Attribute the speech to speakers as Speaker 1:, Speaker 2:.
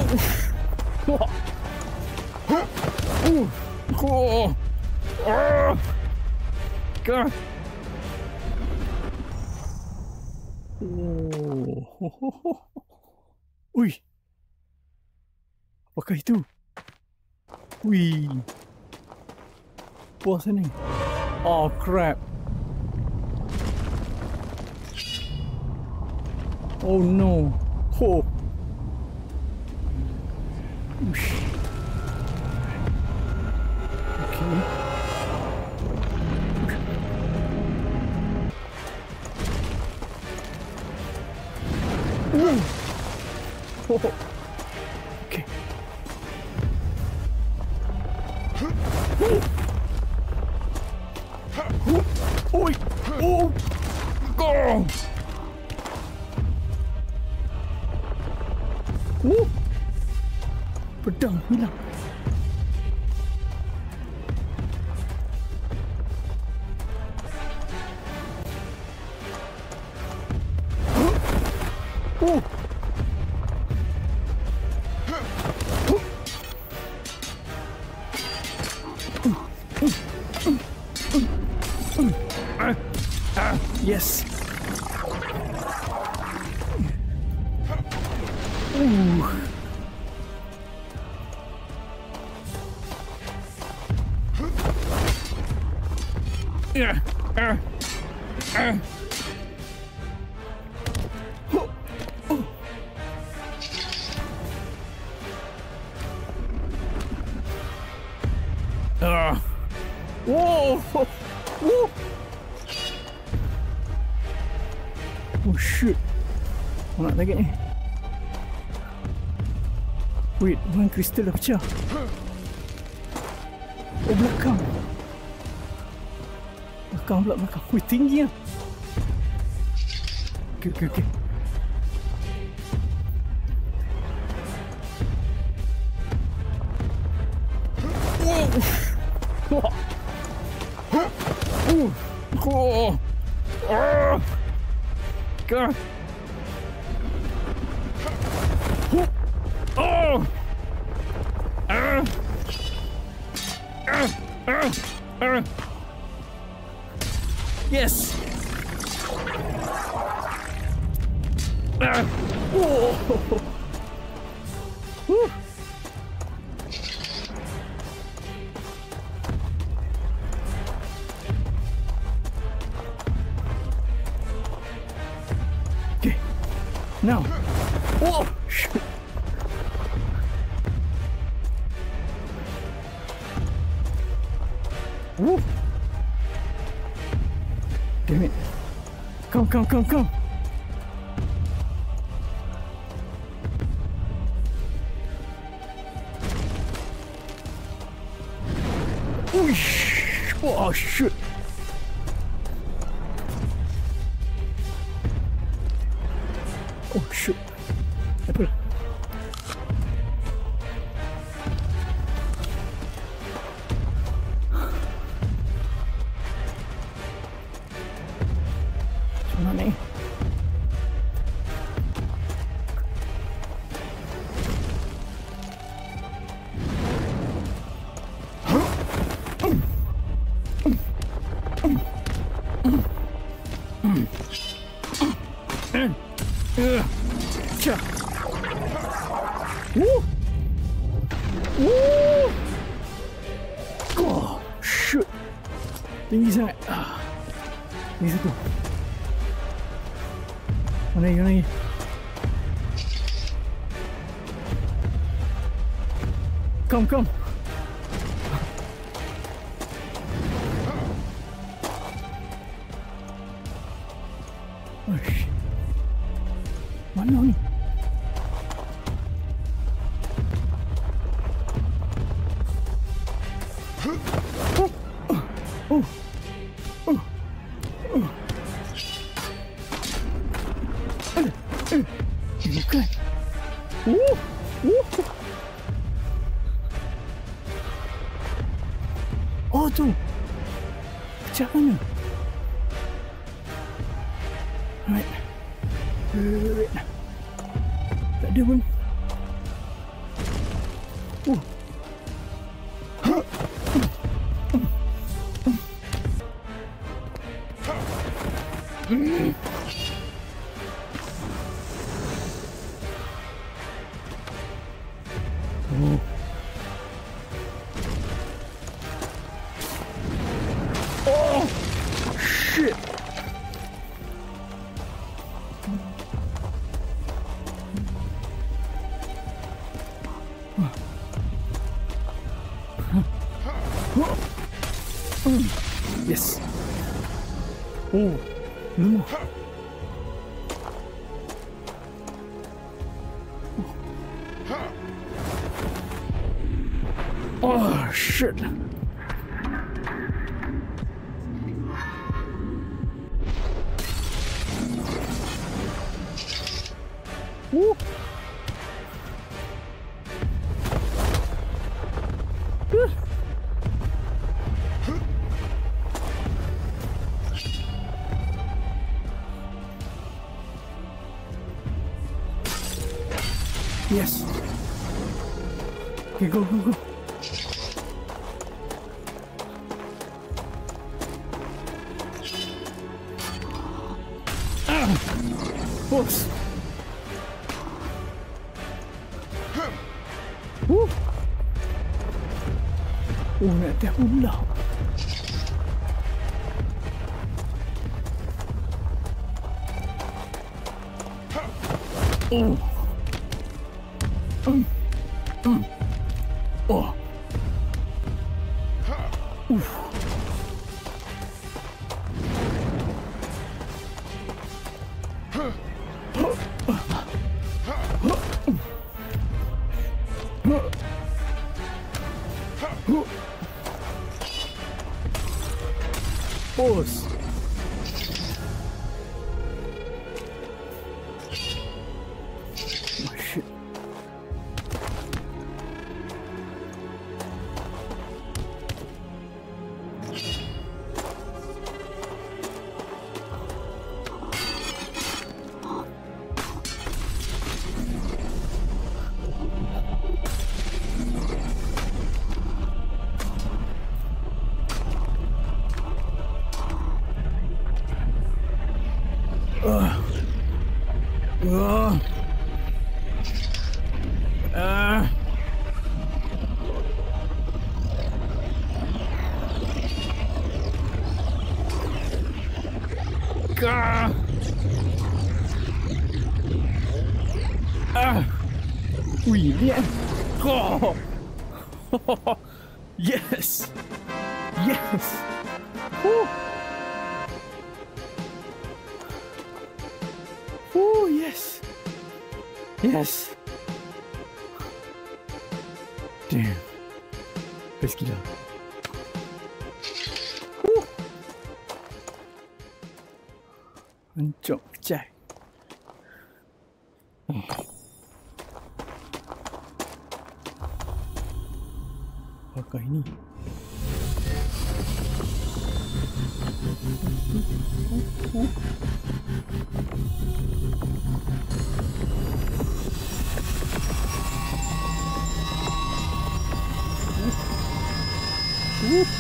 Speaker 1: Cool. God. Oh. Ui. Apakah itu? Wih. Puas ni. Oh crap. Oh no. Oh. Ush. Okay. Oh. Okay. Oi. Oh. Go. Pedang hilang. Oh. Yes. Whoa! Whoa! Oh shit! Aku nak target ni. Wait, bukan kristal dah pecah. Oh, belakang. Belakang pula, belakang. Wih, tinggi lah. Okay. Whoa! Cool. God. Oh. Yes. Oh. Now. Whoa! Shit. Woo! Damn it. Come. Whoosh! Oh, shit. Oh shit. Apa? Macam mana ni? Oh shit. Tinggi sangat. Ni satu. Mana lagi? Come. Uish. Mana ni? Bukan. Oh tu. Pecah mana? Right. Tak ada pun. Oh, shit. Yes. Oh, no. Oh, shit. Woo. Yes. Okay, go, go, go. Boss. Woo. Oh, nak tiap pula. Oh. Oh. Oof. Boss. Oh shit. William. Oh. Yes. Yes. Woo. Oh, yes. Yes. Damn. Qu'est-ce qu'il a? Un chọc chạy. Pakai ni. Whoop.